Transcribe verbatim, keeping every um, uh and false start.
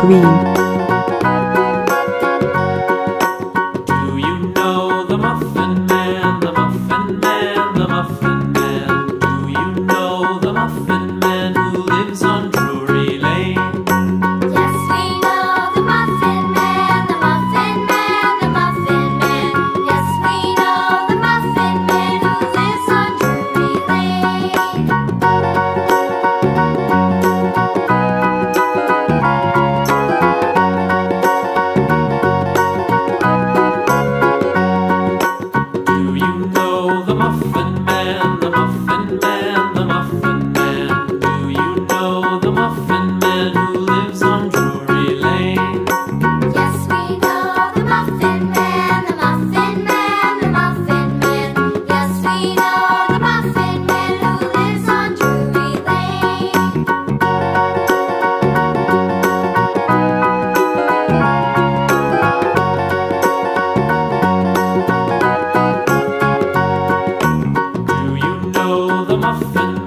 green. Do you know the Muffin Man, the Muffin Man, the Muffin Man? Do you know the Muffin Man who lives on Drury Lane? Yes, we know the Muffin Man, the Muffin Man, the Muffin Man. Yes, we know the Muffin Man who lives on Drury Lane. Do you know the Muffin Man, the Muffin Man, the Muffin Man? Do you know the Muffin Man who lives on Drury Lane? Yes, we know the Muffin Man, the Muffin Man, the Muffin Man. Yes, we know the Muffin Man who lives on Drury Lane. Do you know the Muffin